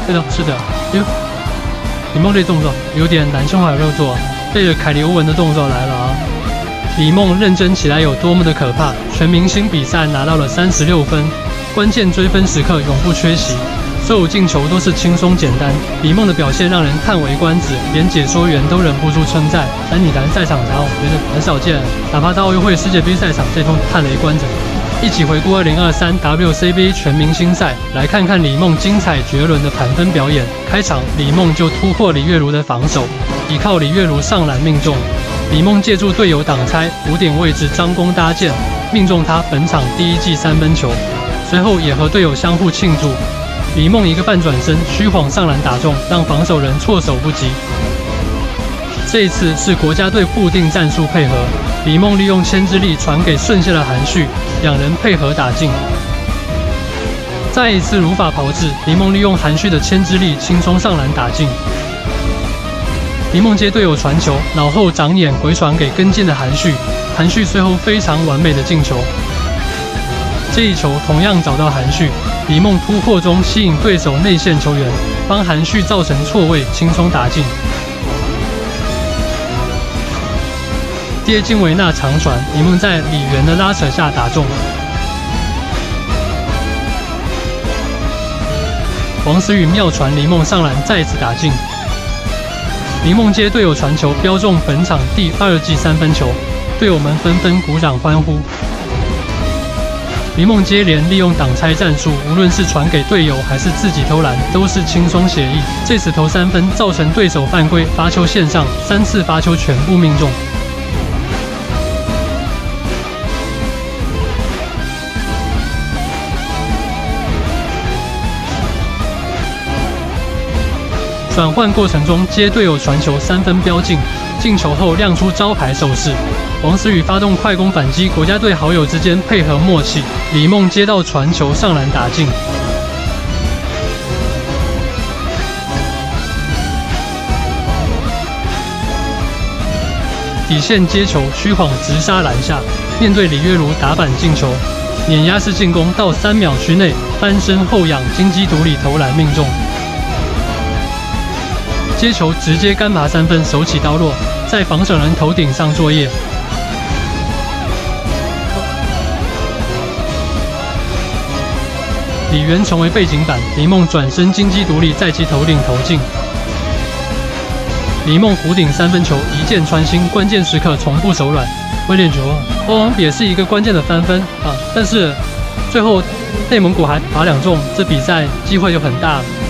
对的，是的。哟，李梦这动作有点男生化肉做，背着凯里欧文的动作来了啊！李梦认真起来有多么的可怕？全明星比赛拿到了36分，关键追分时刻永不缺席。 所有进球都是轻松简单，李梦的表现让人叹为观止，连解说员都忍不住称赞。男女篮赛场上，我觉得很少见，哪怕到奥运会、世界杯赛场，这通叹为观止。一起回顾2023 WCBA 全明星赛，来看看李梦精彩绝伦的盘分表演。开场，李梦就突破李月如的防守，依靠李月如上篮命中。李梦借助队友挡拆5点位置张弓搭箭，命中他本场第1记3分球，随后也和队友相互庆祝。 李梦一个半转身，虚晃上篮打中，让防守人措手不及。这一次是国家队固定战术配合，李梦利用牵制力传给顺线的韩旭，两人配合打进。再一次如法炮制，李梦利用韩旭的牵制力轻松上篮打进。李梦接队友传球，脑后长眼回传给跟进的韩旭，韩旭随后非常完美的进球。这一球同样找到韩旭。 李梦突破中吸引对手内线球员，帮韩旭造成错位，轻松打进。接金维纳长传，李梦在李源的拉扯下打中。王思雨妙传，李梦上篮再次打进。李梦接队友传球，标中本场第2记3分球，队友们纷纷鼓掌欢呼。 李梦接连利用挡拆战术，无论是传给队友还是自己投篮，都是轻松写意。这次投3分，造成对手犯规，罚球线上3次罚球全部命中。转换过程中接队友传球3分标进，进球后亮出招牌手势。 王思雨发动快攻反击，国家队好友之间配合默契。李梦接到传球上篮打进。底线接球，虚晃直杀篮下，面对李月如打板进球，碾压式进攻到3秒区内翻身后仰金鸡独立投篮命中。接球直接干拔3分，手起刀落，在防守人头顶上作业。 李源成为背景板，李梦转身金鸡独立，在其头顶投进。李梦弧顶3分球一箭穿心，关键时刻从不手软。威廉球也是一个关键的3分啊，但是最后内蒙古还罚2中，这比赛机会就很大。